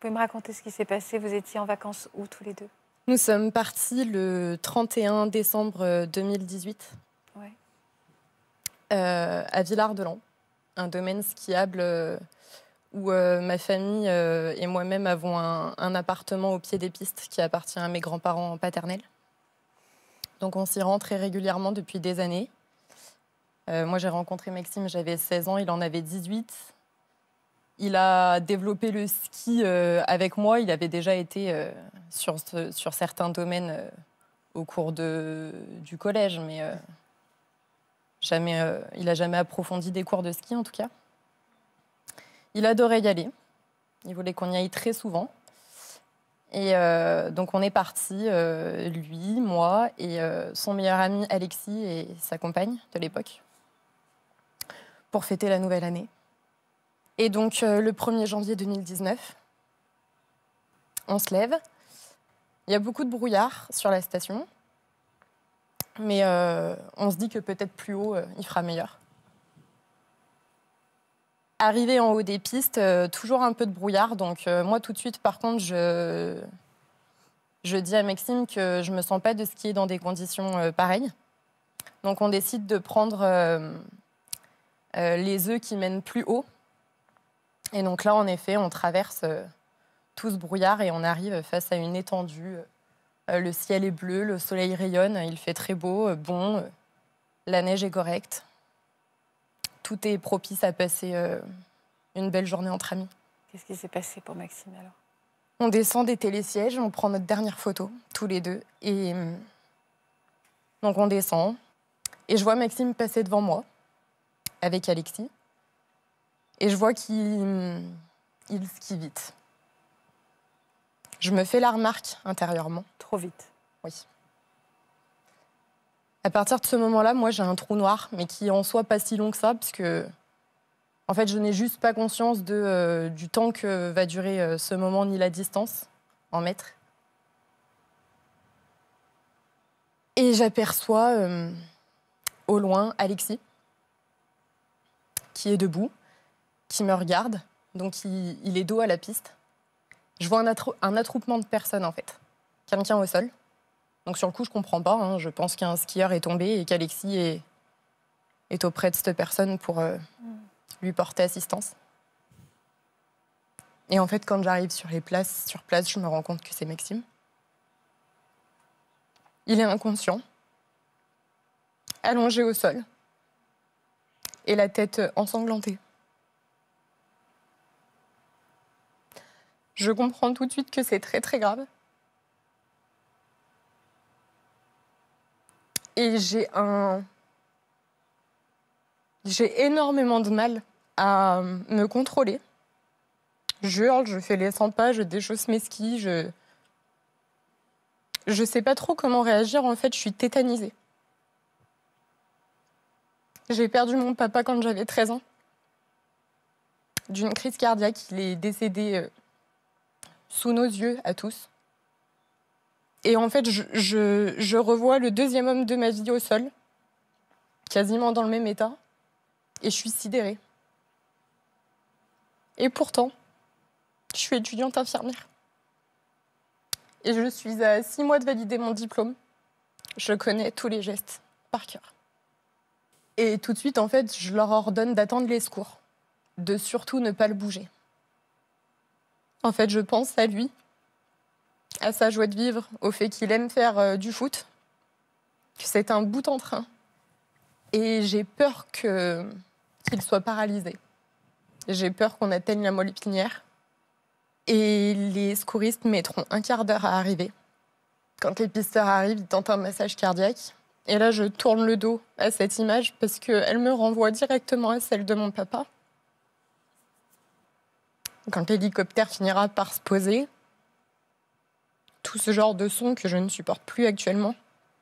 pouvez me raconter ce qui s'est passé? Vous étiez en vacances où tous les deux? Nous sommes partis le 31 décembre 2018 Ouais. à Villard-de-Lans, un domaine skiable où ma famille et moi-même avons un appartement au pied des pistes qui appartient à mes grands-parents paternels. Donc on s'y rend très régulièrement depuis des années. Moi j'ai rencontré Maxime, j'avais 16 ans, il en avait 18. Il a développé le ski avec moi. Il avait déjà été sur certains domaines au cours du collège, mais il n'a jamais approfondi des cours de ski, en tout cas. Il adorait y aller. Il voulait qu'on y aille très souvent. Et donc, on est partis, lui, moi et son meilleur ami Alexis et sa compagne de l'époque, pour fêter la nouvelle année. Et donc, le 1er janvier 2019, on se lève. Il y a beaucoup de brouillard sur la station. Mais on se dit que peut-être plus haut, il fera meilleur. Arrivé en haut des pistes, toujours un peu de brouillard. Donc moi, tout de suite, par contre, je dis à Maxime que je ne me sens pas de skier dans des conditions pareilles. Donc on décide de prendre les œufs qui mènent plus haut. Et donc là, en effet, on traverse tout ce brouillard et on arrive face à une étendue. Le ciel est bleu, le soleil rayonne, il fait très beau, bon, la neige est correcte. Tout est propice à passer une belle journée entre amis. Qu'est-ce qui s'est passé pour Maxime alors? On descend des télésièges, on prend notre dernière photo, tous les deux. Et donc on descend. Et je vois Maxime passer devant moi, avec Alexis. Et je vois qu'il skie vite. Je me fais la remarque intérieurement. Trop vite. Oui. À partir de ce moment-là, moi, j'ai un trou noir, mais qui en soit pas si long que ça, parce que, en fait, je n'ai juste pas conscience du temps que va durer ce moment, ni la distance en mètres. Et j'aperçois au loin Alexis, qui est debout, qui me regarde, donc il est dos à la piste. Je vois un attroupement de personnes, en fait. Quelqu'un au sol. Donc sur le coup, je comprends pas. Hein. Je pense qu'un skieur est tombé et qu'Alexis est auprès de cette personne pour lui porter assistance. Et en fait, quand j'arrive sur place, je me rends compte que c'est Maxime. Il est inconscient, allongé au sol, et la tête ensanglantée. Je comprends tout de suite que c'est très très grave. Et j'ai énormément de mal à me contrôler. Je hurle, je fais les 100 pas, je déchausse mes skis, je sais pas trop comment réagir, en fait, je suis tétanisée. J'ai perdu mon papa quand j'avais 13 ans, d'une crise cardiaque. Il est décédé sous nos yeux à tous. Et en fait, je revois le deuxième homme de ma vie au sol, quasiment dans le même état, et je suis sidérée. Et pourtant, je suis étudiante infirmière. Et je suis à 6 mois de valider mon diplôme. Je connais tous les gestes par cœur. Et tout de suite, en fait, je leur ordonne d'attendre les secours, de surtout ne pas le bouger. En fait, je pense à lui, à sa joie de vivre, au fait qu'il aime faire du foot, que c'est un bout en train. Et j'ai peur qu'il soit paralysé. J'ai peur qu'on atteigne la moelle épinière. Et les secouristes mettront un quart d'heure à arriver. Quand les pisteurs arrivent, ils tentent un massage cardiaque. Et là, je tourne le dos à cette image parce qu'elle me renvoie directement à celle de mon papa. Quand l'hélicoptère finira par se poser, tout ce genre de son que je ne supporte plus actuellement,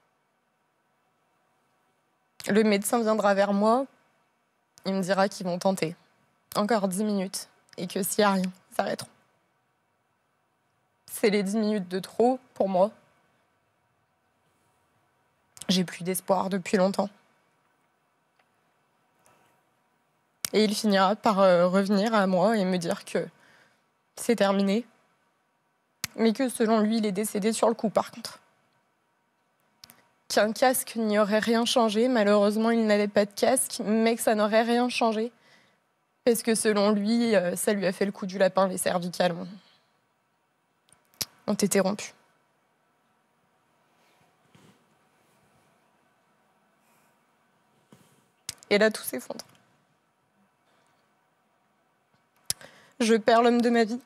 le médecin viendra vers moi, il me dira qu'ils vont tenter. Encore 10 minutes, et que s'il n'y a rien, ils s'arrêteront. C'est les 10 minutes de trop pour moi. J'ai plus d'espoir depuis longtemps. Et il finira par revenir à moi et me dire que c'est terminé, mais que selon lui, il est décédé sur le coup par contre. Qu'un casque n'y aurait rien changé, malheureusement il n'avait pas de casque, mais que ça n'aurait rien changé, parce que selon lui, ça lui a fait le coup du lapin, les cervicales ont été rompues. Et là, tout s'effondre. Je perds l'homme de ma vie.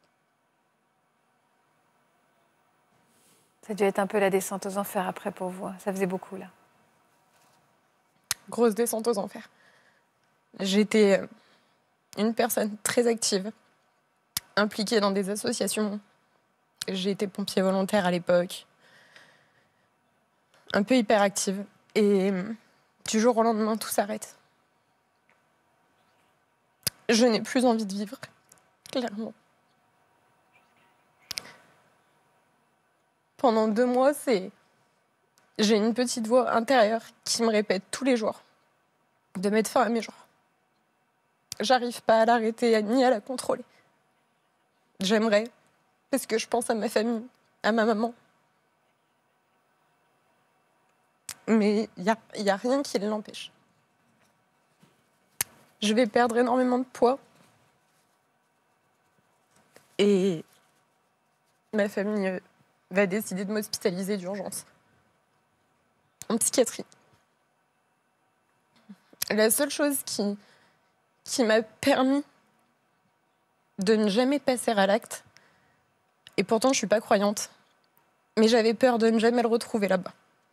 Ça a dû être un peu la descente aux enfers après pour vous. Ça faisait beaucoup, là. Grosse descente aux enfers. J'étais une personne très active, impliquée dans des associations. J'ai été pompier volontaire à l'époque. Un peu hyperactive. Et du jour au lendemain, tout s'arrête. Je n'ai plus envie de vivre, clairement. Pendant 2 mois, j'ai une petite voix intérieure qui me répète tous les jours de mettre fin à mes jours. J'arrive pas à l'arrêter ni à la contrôler. J'aimerais, parce que je pense à ma famille, à ma maman. Mais il y a rien qui l'empêche. Je vais perdre énormément de poids. Et ma famille va décider de m'hospitaliser d'urgence en psychiatrie. La seule chose qui m'a permis de ne jamais passer à l'acte, et pourtant je ne suis pas croyante, mais j'avais peur de ne jamais le retrouver là-bas.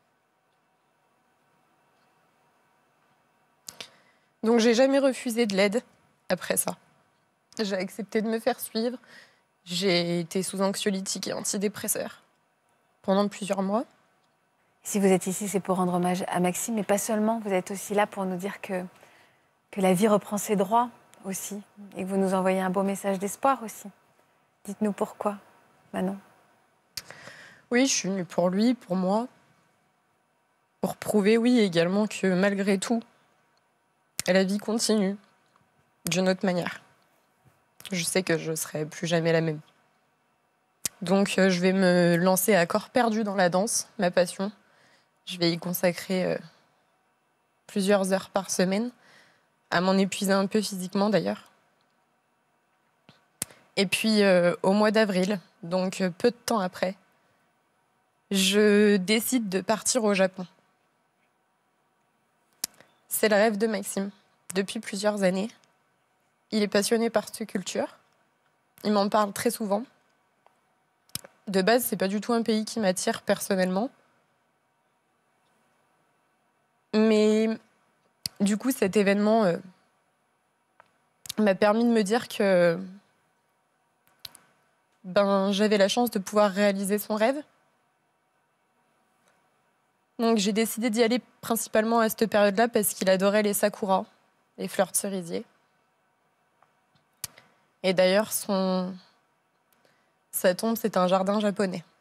Donc j'ai jamais refusé de l'aide après ça. J'ai accepté de me faire suivre. J'ai été sous anxiolytiques et antidépresseurs pendant plusieurs mois. Si vous êtes ici, c'est pour rendre hommage à Maxime, mais pas seulement. Vous êtes aussi là pour nous dire que la vie reprend ses droits aussi, et que vous nous envoyez un beau message d'espoir aussi. Dites-nous pourquoi, Manon. Oui, je suis venue pour lui, pour moi, pour prouver, oui, également que malgré tout, la vie continue d'une autre manière. Je sais que je ne serai plus jamais la même. Donc je vais me lancer à corps perdu dans la danse, ma passion. Je vais y consacrer plusieurs heures par semaine, à m'en épuiser un peu physiquement d'ailleurs. Et puis au mois d'avril, donc peu de temps après, je décide de partir au Japon. C'est le rêve de Maxime, depuis plusieurs années. Il est passionné par cette culture. Il m'en parle très souvent. De base, c'est pas du tout un pays qui m'attire personnellement. Mais du coup, cet événement m'a permis de me dire que j'avais la chance de pouvoir réaliser son rêve. Donc j'ai décidé d'y aller principalement à cette période-là parce qu'il adorait les sakuras, les fleurs de cerisier. Et d'ailleurs, sa tombe, c'est un jardin japonais.